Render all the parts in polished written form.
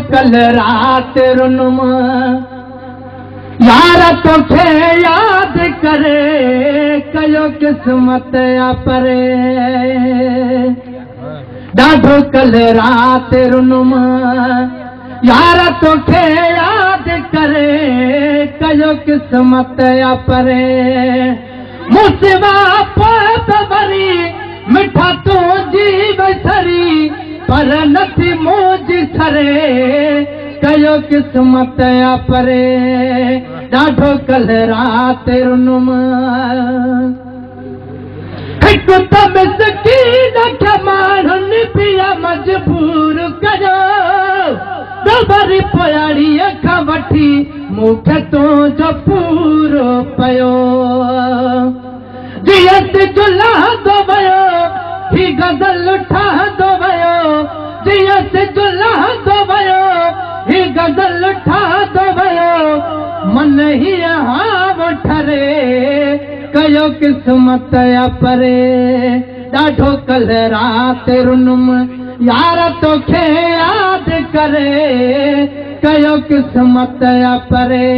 कल रात रुनुम यार तोखे याद करे कयो किस्मत या परे ॾाढो कल रात रुनुम यार तोखे याद करे कयो किस्मत या परे मुसिवा पोत वरी मिठा तूं जीव सरी पर नथी मुंहिंजी सरे कयो किस्मत या परे ॾाढो कल रात रुनुम हिकु त मिसकीन खे माण्हुनि पिया मजबूर कयो वरी पोयाड़ीअ खां वठी मूंखे तुंहिंजो पूरो पियो जीअं सिज लहंदो वियो ही गज़ल ठहंदो वियो जीअं सिज लहंदो वियो ही गज़ल ठहंदो वियो मन हीअं हाव ठरे कयो किस्मत या परे ॾाढो कल रात रुनुम यार तोखे याद करे कयो किस्मत या परे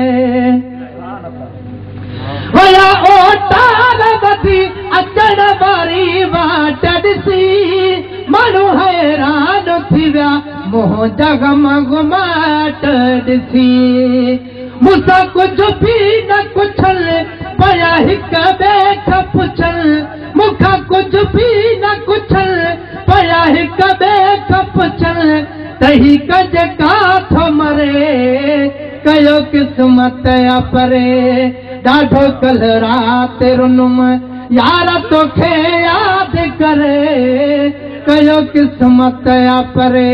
वया ओटार वधी अचण वारी वाट ॾिसी माण्हू हैरान थी विया मोह जगमग माट ॾिसी मूंसां कुझु बि न कुझल पया हिक ॿिए खां पुछल मूंखां कुझु बि न कुझल पया हिक ॿिए खां पुछल तही कज काथो मरे कयो किस्मत या परे ॾाढो कल रात रुनुम यार तोखे याद करे कयो किस्मत या परे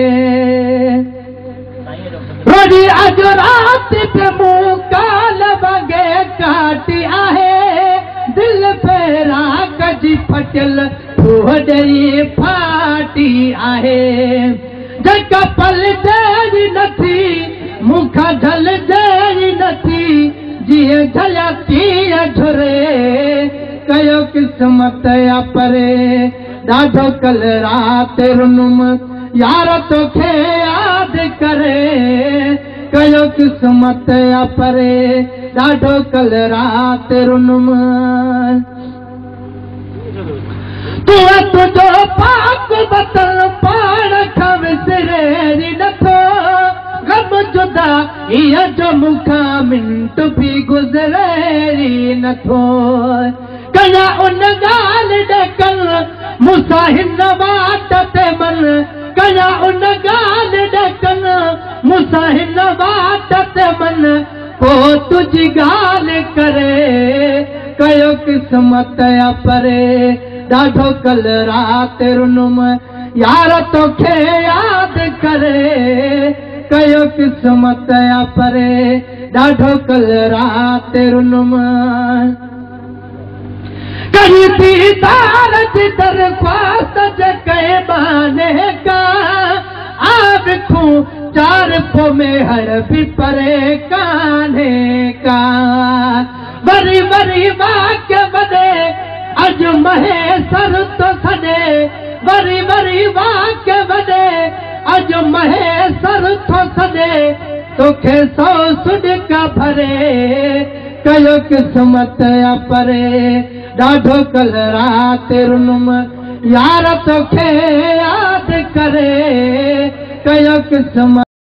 रोड़ी अॼु राति पे मूं काल वॻे काटी आहे दिल फेरा कजी फटियल ॾेई फाटी आहे जेका पल जहिड़ी नथी मूंखां झल जहिड़ी नथी जीअं झलिया तीअं झुरे कयो किस्मत या परे ॾाढो कल रात रुनुम यार तोखे याद करे कयो किस्मत या परे ॾाढो कल रात रुनुम तूं तुंहिंजो पाक बतल पाण खां विसरे नथो गम जुदा हीअ जो मूंखां मिंट बि गुज़रे नथो कया उन ॻाल्हि ॾकल मूंसां हिन वाट ते मन कया उन ॻाल्हि ॾकल मूंसां हिन वाट ते मन पोइ तुंहिंजी ॻाल्हि करे कयो किस्मत या परे ॾाढो कल रात रुनुम यार तोखे याद करे कयो किस्मत या परे ॾाढो कल रात रुनुम कहीं दीदार जी दरख्वास्त जके बाने का आग खू चार पो में हर भी परे काने का वरी वरी वाक्य बदे अज महे सर तो सदे वरी वरी वाक्य बदे अज महे सर तो सदे तोखे सौ सुडका भरे कयो किस्मत या परे ॾाढो कल रात रुनुम यार तोखे याद करे कयो किस्मत